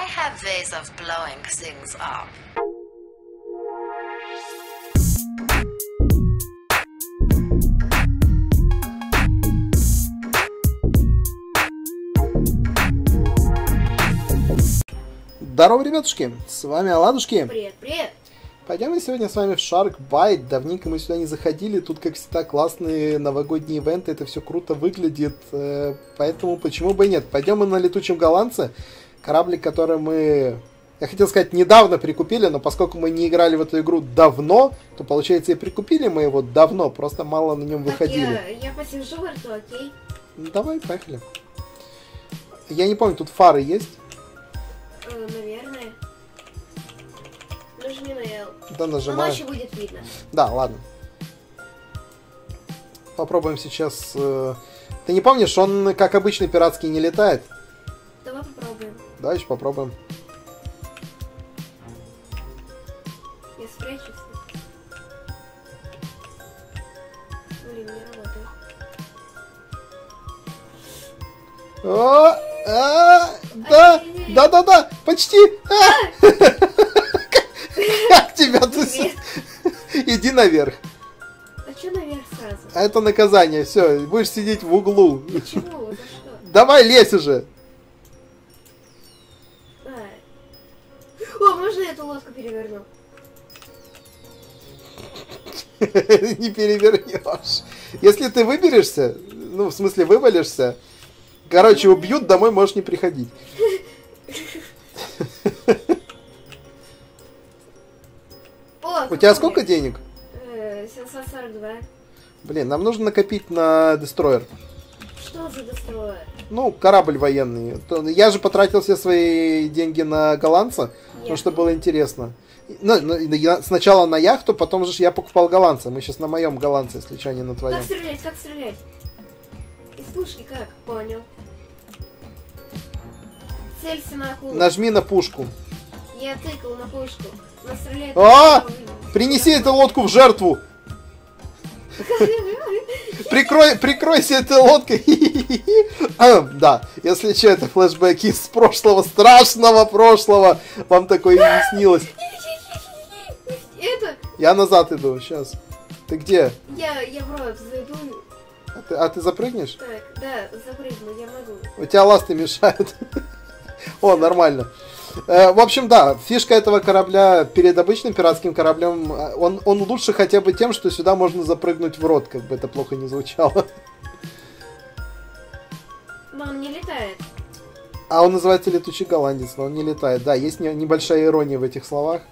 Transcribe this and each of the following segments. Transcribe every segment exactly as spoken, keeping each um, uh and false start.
have ways of blowing things up. Здорово, ребятушки! С вами Оладушки. Привет, привет! Пойдем мы сегодня с вами в Shark Bite. Давненько мы сюда не заходили. Тут, как всегда, классные новогодние ивенты. Это все круто выглядит. Поэтому почему бы и нет? Пойдем мы на летучем голландце. Кораблик, который мы, я хотел сказать, недавно прикупили, но поскольку мы не играли в эту игру давно, то, получается, и прикупили мы его давно. Просто мало на нем выходили. Так, я, я посижу в рту, окей? Ну, давай, поехали. Я не помню, тут фары есть? Э, наверное. Нажми на L. Да, нажимаю. Иначе будет видно. Да, ладно. Попробуем сейчас... Э... Ты не помнишь, он, как обычный пиратский, не летает? Давай попробуем. Да, еще попробуем. Я спрячусь. Блин, не работает. О, а, да, да, да, да, почти. А! Как тебя тут? Иди наверх. А что наверх сразу? А это наказание, все, будешь сидеть в углу. Почему? За что? Давай, лезь уже. А. О, можно я эту лодку переверну? Не перевернешь. Если ты выберешься, ну, в смысле, вывалишься, короче, убьют, домой можешь не приходить. О, У тебя сколько денег? семьсот сорок два. Блин, нам нужно накопить на дестройер. Что за дестройер? Ну, корабль военный. То- Я же потратил все свои деньги на голландца, потому что было интересно. Ну, ну, я сначала на яхту, потом же я покупал голландца. Мы сейчас на моем голландце, если что, не на твоем. Как стрелять? Как стрелять? Из пушки как? Понял. Целься на акулу. Нажми на пушку. Я тыкал на пушку. Но стреляет... А! Принеси эту лодку в жертву! Прикрой, прикройся этой лодкой. А, да, если что, это флешбеки из прошлого, страшного прошлого. Вам такое не снилось. Это... Я назад иду, сейчас. Ты где? Я, я в рот зайду. А ты, а ты запрыгнешь? Так, да, запрыгну, я могу. У тебя ласты мешают. О, нормально. Э, В общем, да, фишка этого корабля перед обычным пиратским кораблем, э, он, он лучше хотя бы тем, что сюда можно запрыгнуть в рот, как бы это плохо не звучало. Но он не летает. А он называется летучий голландец, но он не летает. Да, есть не- небольшая ирония в этих словах.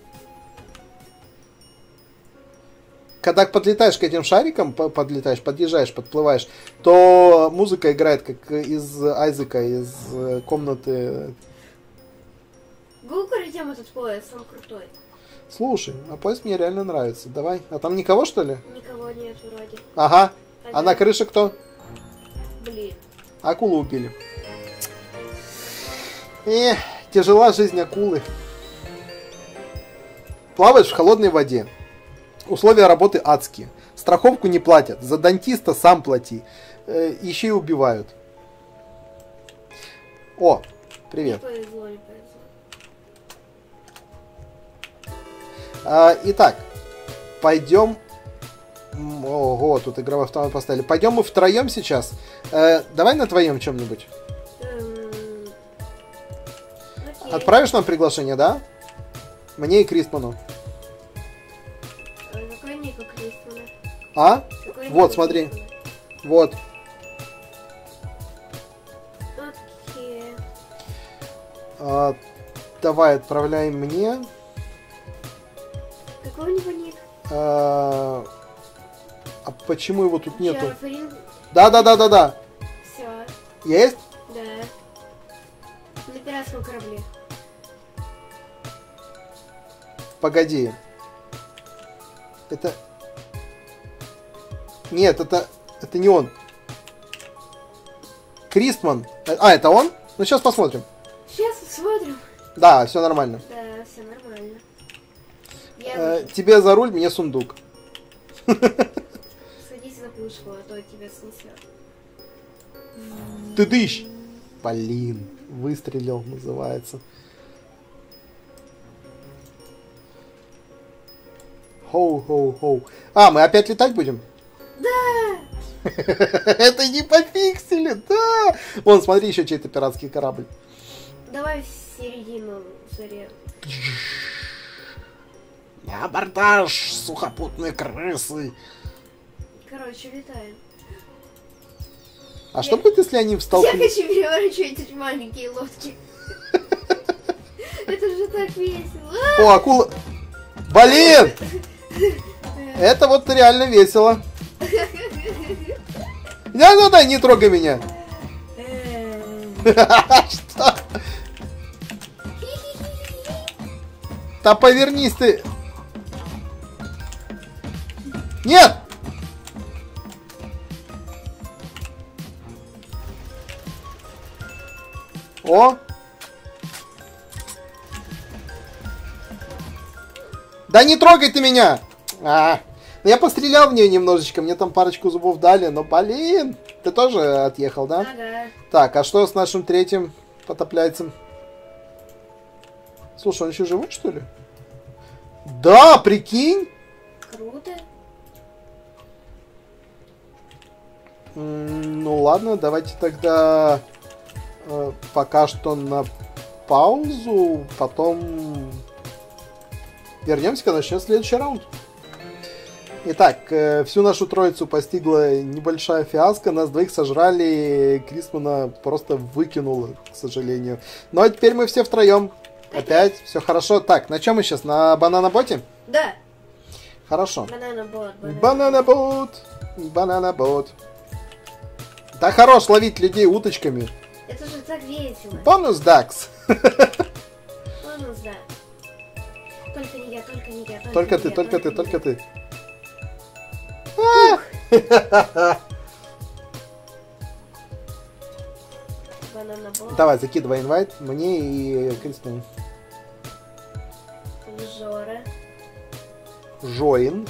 Когда подлетаешь к этим шарикам, по- подлетаешь, подъезжаешь, подплываешь, то музыка играет как из Айзека, из э, комнаты. Гу пройдем этот поезд, он крутой. Слушай, а поезд мне реально нравится. Давай. А там никого, что ли? Никого нет вроде. Ага. А Один. на крыше кто? Блин. Акулу убили. Эх, тяжела жизнь акулы. Плаваешь в холодной воде. Условия работы адские. Страховку не платят. За дантиста сам плати. Э, еще и убивают. О, привет. Не повезло, не повезло. А, итак, пойдем... М, Ого, тут игровой автомат поставили. Пойдем мы втроем сейчас. Э, давай на твоем чем-нибудь. Эм, окей. Отправишь нам приглашение, да? Мне и Криспану. А какой ник у Криспана? А? Какой ник Вот, у смотри. Криспана? Вот. Окей. А, давай, отправляй мне. Какой у него ник? А, а почему его тут нету? Шарфрин. Да, да, да, да, да. Все. Есть? Да. На пиратском корабле. Погоди. Это... Нет, это... Это не он. Криспман. А, это он? Ну, сейчас посмотрим. Сейчас смотрим. Да, все нормально. Да, все нормально. Я Э, тебе за руль, мне сундук. садись за пушку, а то тебя снесет. Ты дыщ! Блин, выстрелил, называется. Хоу-хоу-хоу. А, мы опять летать будем? Да! Это не пофиксили, да! Вон, смотри, еще чей-то пиратский корабль. Давай в середину заре. На абордаж, сухопутные крысы. Короче, летаем. А что будет, если они Я столкнутся? хочу переворачивать эти маленькие лодки. Это же так весело. О, акула... Блин! Это вот реально весело. Да-да-да, не трогай меня. Что? Да повернись ты. Нет! О! Да не трогай ты меня! А, я пострелял в нее немножечко, мне там парочку зубов дали, но, блин, ты тоже отъехал, да? Ага. Так, а что с нашим третьим потопляйцем? Слушай, он еще живой, что ли? Да, прикинь! Круто. М, Ну ладно, давайте тогда э, пока что на паузу, потом вернемся, когда начнется следующий раунд. Итак, э, всю нашу троицу постигла небольшая фиаско, нас двоих сожрали, Крисмана просто выкинуло, к сожалению. Ну а теперь мы все втроем. Опять, все хорошо. Так, на чем мы сейчас? На бананоботе? Да. Хорошо. Банана-бот. Бананабот, бананабот. Да хорош ловить людей уточками. Это же так весело. Бонус дакс. Бонус, да. Только не я, только не я. Только не ты, я, только ты, не только я. ты. А! Банана-бот. Давай, закидывай инвайт мне и Кристине. Жора. Жоин.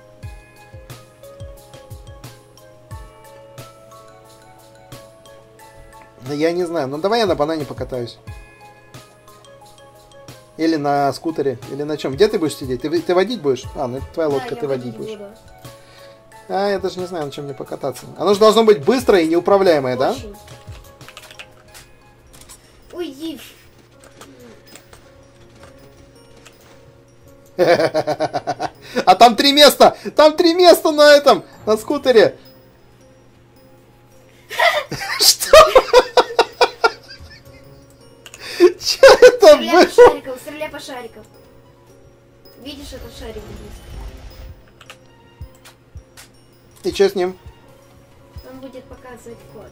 Ну, я не знаю. Ну, давай я на банане покатаюсь. Или на скутере, или на чем. Где ты будешь сидеть? Ты, ты водить будешь? А, ну это твоя лодка, Да, я ты водить будешь. буду. А, я даже не знаю, на чем мне покататься. Оно же должно быть быстрое и неуправляемое, да? Очень. Уйди. А там три места! Там три места на этом! На скутере! Что? Че это Стреляй по было? шарикам, стреляй по шарикам. Видишь этот шарик близко? И что с ним? Он будет показывать код.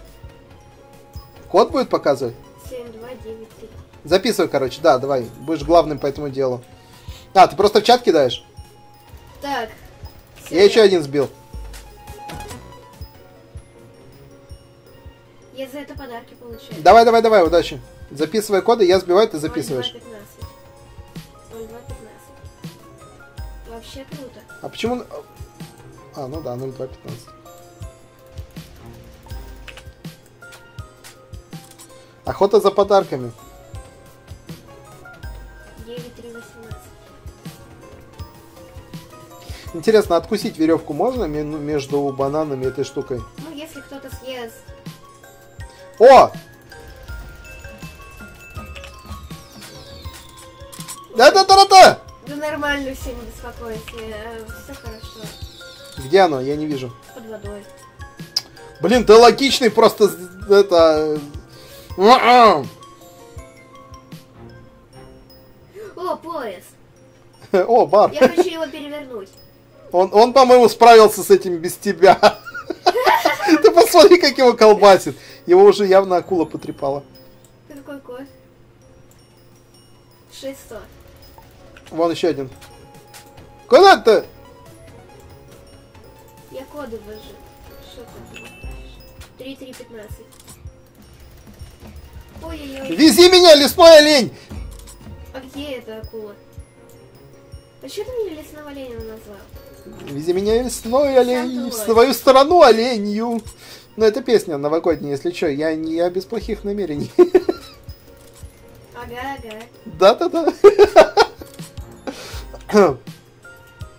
Код будет показывать? семь два девять три. Записывай, короче, да, давай. Будешь главным по этому делу. А, ты просто в чат кидаешь? Так. Я еще один сбил. Я за это подарки получаю. Давай, давай, давай, удачи. Записывай коды, я сбиваю, ты записываешь. ноль два пятнадцать. ноль два пятнадцать. Вообще круто. А почему... А, ну да, ноль два пятнадцать. Охота за подарками. девять три восемнадцать. Интересно, откусить веревку можно ме- между бананами этой штукой? Ну, если кто-то съест. О! Да-да-да-да-да! Да нормально, все, не беспокойся. Все хорошо. Где оно? Я не вижу. Под водой. Блин, ты логичный просто... з- Это... О, пояс. О, бар. Я хочу его перевернуть. Он, он, по-моему, справился с этим без тебя. Ты посмотри, как его колбасит. Его уже явно акула потрепала. Какой код? шестьсот. Вон еще один. Куда ты? Я коды выжил. Что ты делаешь? три три пятнадцать. Ой-ой-ой. Вези меня, лесной олень! А где эта акула? А что ты меня лесного оленя назвал? Вези меня, лесной олень, в Санта свою сторону оленью. Ну, это песня новогодняя, если что. Я, не, я без плохих намерений. Ага, ага. Да-да-да.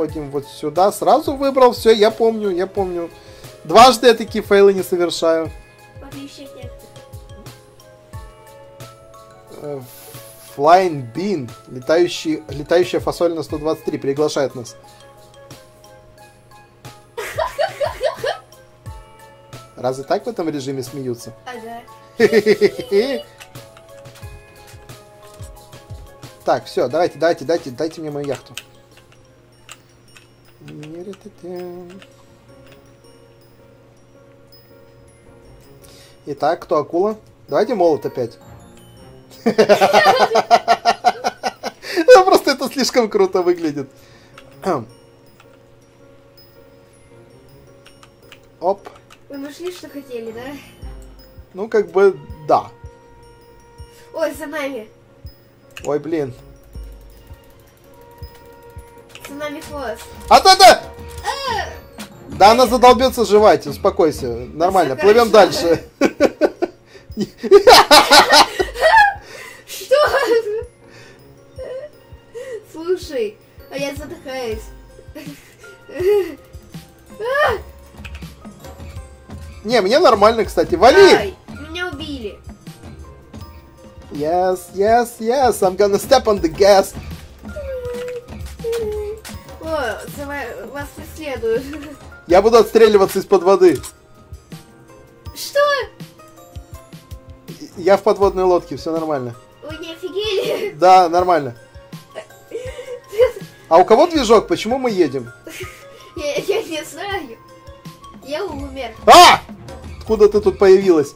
Заходим вот сюда. Сразу выбрал. Все, я помню, я помню. Дважды я такие фейлы не совершаю. Вот еще нет. Э, Flying Bean. Летающий, летающая фасоль на сто двадцать три. Приглашает нас. Разве так в этом режиме смеются? Ага. Так, все, давайте, давайте, дайте, дайте мне мою яхту. Итак, кто акула? Давайте молот опять. Просто это слишком круто выглядит. Оп. Вы нашли, что хотели, да? Ну, как бы, да. Ой, за нами. Ой, блин. За нами хвост. А да да! Да она задолбется жевать, успокойся. Нормально, Всё плывем хорошо. дальше. Что? Слушай, а я задыхаюсь. Не, мне нормально, кстати. Вали! Ай, меня убили. Yes, yes, yes, I'm gonna step on the gas. О, за ва- вас преследуют. Я буду отстреливаться из-под воды. Что? Я в подводной лодке, все нормально. Вы не офигели? Да, нормально. А у кого движок? Почему мы едем? Я, я не знаю. Я умер. А! Откуда ты тут появилась?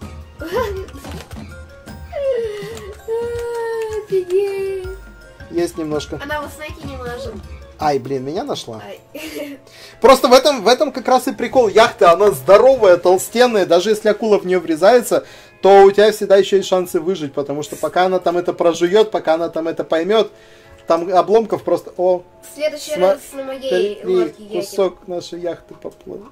Офигеть. Есть немножко. Она вас найти не может. Ай, блин, меня нашла. Ай. Просто в этом, в этом как раз и прикол яхты. Она здоровая, толстенная. Даже если акула в нее врезается, то у тебя всегда еще есть шансы выжить. Потому что пока она там это прожует, пока она там это поймет, там обломков просто... О, В следующий Сма- раз на моей три, лодке едем. кусок нашей яхты поплыл.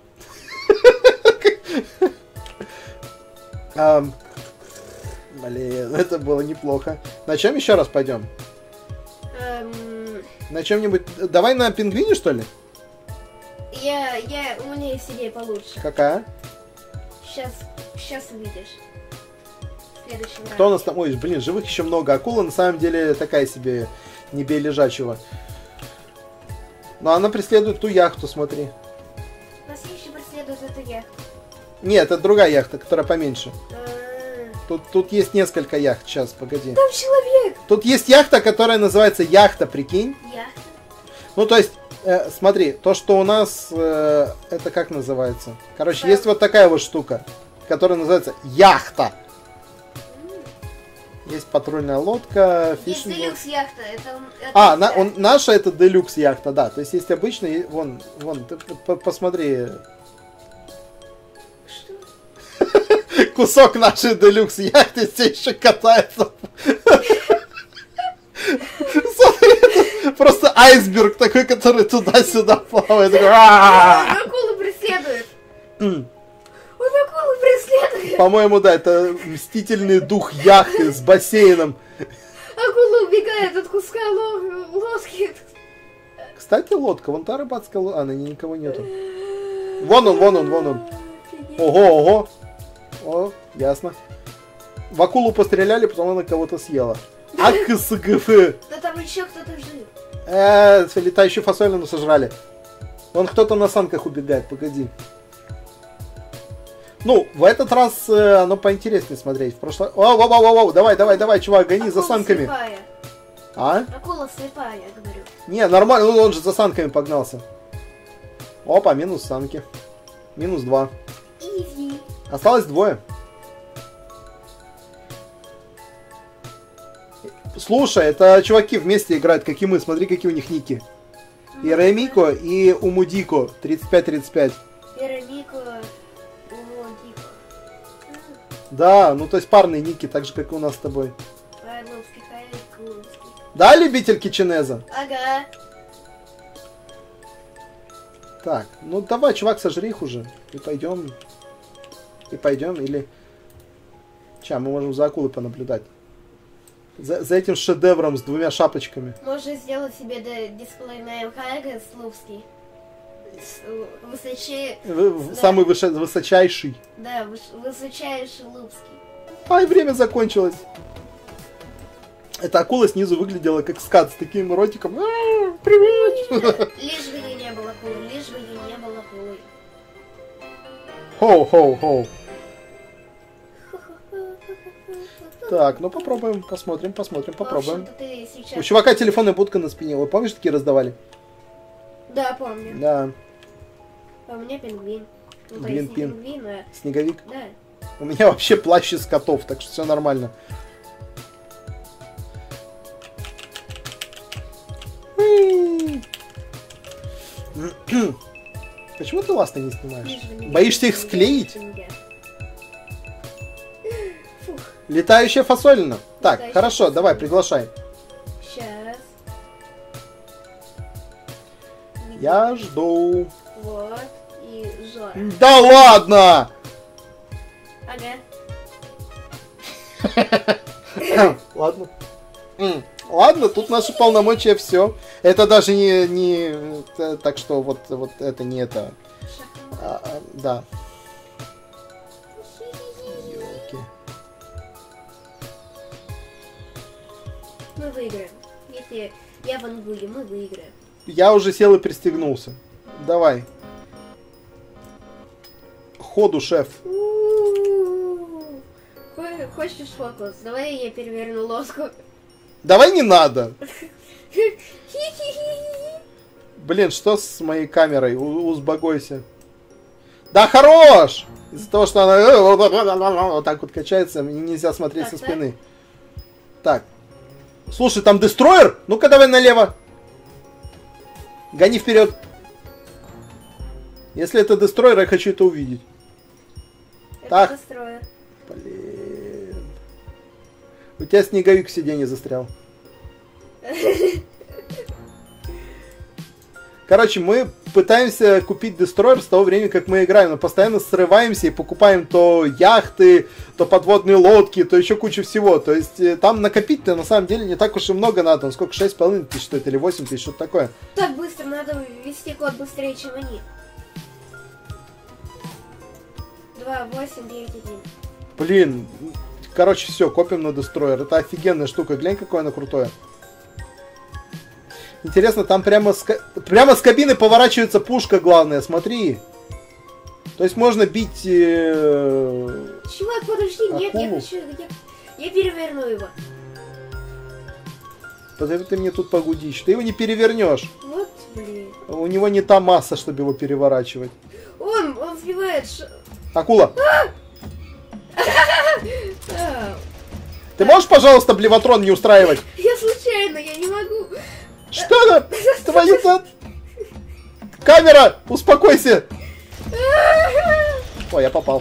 Ам, Блин, это было неплохо. На чем еще раз пойдем? Эм, На чем-нибудь... Давай на пингвине, что ли? я, я, у меня есть идея получше. Какая? Сейчас, сейчас увидишь. В следующем Кто у раунде. нас там? Ой, блин, живых еще много. Акула на самом деле такая себе, не бей лежачего. Но она преследует ту яхту, смотри. Нас еще преследует это я. Нет, это другая яхта, которая поменьше. А, Тут, тут есть несколько яхт. Сейчас, погоди. Там человек! Тут есть яхта, которая называется яхта, прикинь. Я. Ну, то есть, э, смотри, то, что у нас, э, это как называется? Короче, Да. есть вот такая вот штука, которая называется яхта. Есть патрульная лодка, Есть фишинг. делюкс яхта. Это, он- это А, на, вся. он, наша это делюкс яхта, да. То есть есть обычный, вон, вон, ты по- посмотри. Что? Кусок нашей делюкс яхты все еще катается. Смотри, это просто айсберг такой, который туда-сюда плавает. Такой, Он «А-а-а!» акулу преследует! М. Он акулу преследует! По-моему, да, это мстительный дух яхты с бассейном. Акула убегает от куска ло- лодки. Кстати, лодка, вон та рыбацкая лодка. А, на ней никого нету. Вон он, вон он, вон он. Офигеть. Ого, ого. О, ясно. В акулу постреляли, потом она кого-то съела. АКСГФ. Да там еще кто-то жив. Э, летающую фасолину сожрали. Вон кто-то на санках убегает, погоди. Ну, в этот раз э, оно поинтереснее смотреть. В прошлый... О, о, о, о, о, давай, давай, давай, чувак, гони за Акула санками. слепая. А? Акула слепая, я говорю. Не, нормально, ну, он же за санками погнался. Опа, минус санки. Минус два. Изи. Осталось двое. Слушай, это чуваки вместе играют, как и мы. Смотри, какие у них ники. И Ремико, и Умудико. тридцать пять тридцать пять. Веронику. Умодико. Да, ну то есть парные ники, так же, как и у нас с тобой. Павловский, Хайкуловский. Да, любитель киченеза? Ага. Так, ну давай, чувак, сожри их уже. И пойдем. И пойдем, или... Ча, мы можем за акулой понаблюдать. За, за этим шедевром с двумя шапочками. Можно сделать себе да, дисплей на МХГ Слуцкий. Высочай... В- в- Да. Самый выше- высочайший. Да, выш- высочайший Лупский. Ай, время закончилось. Эта акула снизу выглядела как скат с таким ротиком. А, привет! Лишь бы ей не было акулы, лишь бы ей не было акулы. Хоу-хоу-хоу. Так, ну попробуем, посмотрим, посмотрим, попробуем. В общем-то, ты сейчас... У чувака телефонная будка на спине. Вы помнишь, такие раздавали? Да, помню. Да, А у меня пингвин. Ну, то Блин, есть не пин. пингвин, а... снеговик. Да. У меня вообще плащ из котов, так что все нормально. Почему ты ласты не снимаешь? Лишь бы не Боишься их было склеить? пинга. Летающая фасолина. Так, Летающая хорошо, фасолина. давай, приглашай. Сейчас. Я жду. Вот. И Жора. Да ладно! Ага. Ладно. М, Ладно, тут наши полномочия все. Это даже не, не э, так что вот, вот это не это. А, а, да. Ёлки. Мы выиграем. Если я вангую, мы выиграем. Я уже сел и пристегнулся. Давай. Ходу, шеф. У-у-у. Хо- Хочешь фокус? Давай я переверну лодку. Давай не надо. Блин, что с моей камерой? У- Узбогойся. Да хорош! Из-за того, что она э, вот так вот качается, мне нельзя смотреть Так, со так. спины. Так. Слушай, там дестройер? Ну-ка давай налево. Гони вперед. Если это дестройер, я хочу это увидеть. Так. Это строя. Блин. У тебя снеговик в сиденье застрял. Короче, мы пытаемся купить дестройер с того времени, как мы играем, но постоянно срываемся и покупаем то яхты, то подводные лодки, то еще кучу всего. То есть э, там накопить-то на самом деле не так уж и много надо. Ну, сколько, шесть с половиной тысяч стоит или восемь тысяч, что-то такое. Так быстро, надо ввести код быстрее, чем они. Два, восемь, девять, один. Блин, короче, все, копим на дестройер. Это офигенная штука, глянь, какое оно крутое. Интересно, там прямо с, ка- прямо с кабины поворачивается пушка главная, смотри. То есть можно бить... э, Чувак, подожди, нет, я Акулу? хочу... Я, я переверну его. Подожди, ты мне тут погудишь. Ты его не перевернешь. Вот, блин. У него не та масса, чтобы его переворачивать. Он, он сбивает... ш- Акула, А, ты можешь, пожалуйста, блеватрон не устраивать? я случайно, я не могу. Что это? Твою-то... Камера, успокойся. Ой, я попал.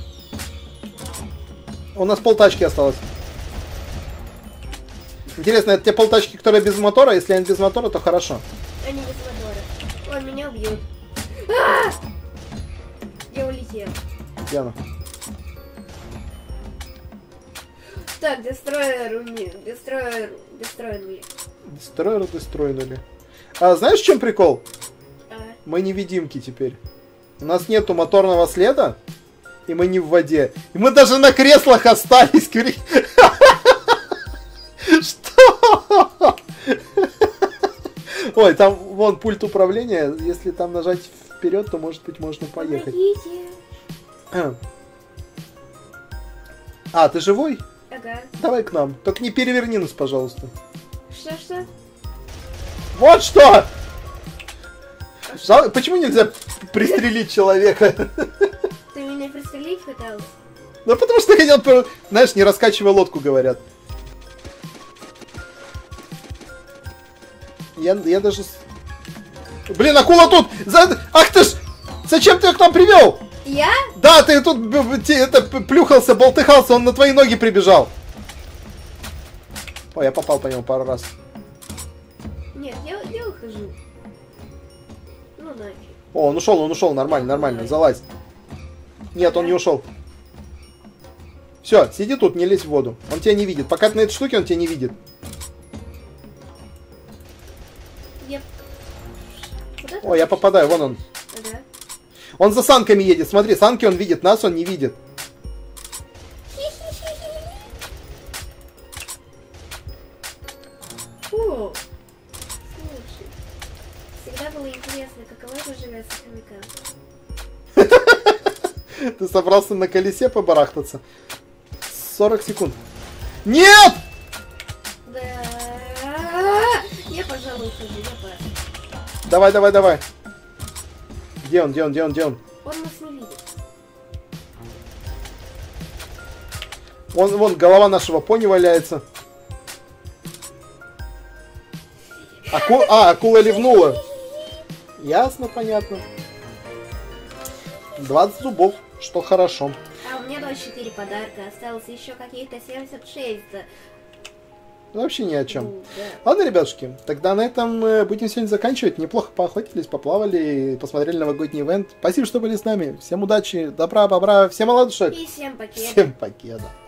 У нас полтачки осталось. Интересно, это те полтачки, которые без мотора? Если они без мотора, то хорошо. Они без мотора. Он меня убьет. А! Я улетел. Где она? Так, дестройер уме... Дестройер... Дестройер. Дестройер дестройнули. А знаешь, в чем прикол? А, Мы невидимки теперь. У нас нету моторного следа, и мы не в воде. И мы даже на креслах остались. Кри- Что? Ой, там вон пульт управления. Если там нажать вперед, то может быть можно поехать. помогите. А, ты живой? Ага. Давай к нам. Только не переверни нас, пожалуйста. Что-что? Вот что! Жал- Почему нельзя пристрелить человека? Ты меня пристрелить пытался? Ну, потому что хотел, про- знаешь, не раскачивай лодку, говорят. Я, я даже... с- Блин, акула тут! За- Ах ты ж! Зачем ты ее к нам привел? Я? Да, ты тут б- б- те- это, п- плюхался, болтыхался, он на твои ноги прибежал. Ой, я попал по нему пару раз. Нет, я, я ухожу. Ну нафиг. О, он ушел, он ушел, нормально, нормально, залазь. Нет, он не ушел. Все, сиди тут, не лезь в воду. Он тебя не видит. Пока ты на этой штуке, он тебя не видит. Я... Куда ты Ой, я хочешь? попадаю, вон он. Ага. Он за санками едет. Смотри, санки он видит, нас он не видит. Фу. Слушай. Всегда было интересно, каково это живет с хомяком. Ты собрался на колесе побарахтаться? сорок секунд. Нет! Да. Я, пожалуй, ухожу, я пас. Давай, давай, давай. Где он, где он, где он, где он? Он нас не видит. Он, вон, голова нашего пони валяется. Аку... А, акула ливнула. Ясно, понятно. двадцать зубов, что хорошо. А у меня двадцать четыре подарка, осталось еще каких-то семьдесят шесть. Вообще ни о чем. Ну, да. Ладно, ребятушки, тогда на этом э, будем сегодня заканчивать. Неплохо поохотились, поплавали, посмотрели новогодний ивент. Спасибо, что были с нами. Всем удачи, добра, бобра, всем оладушек. И всем покеда. Всем покеда.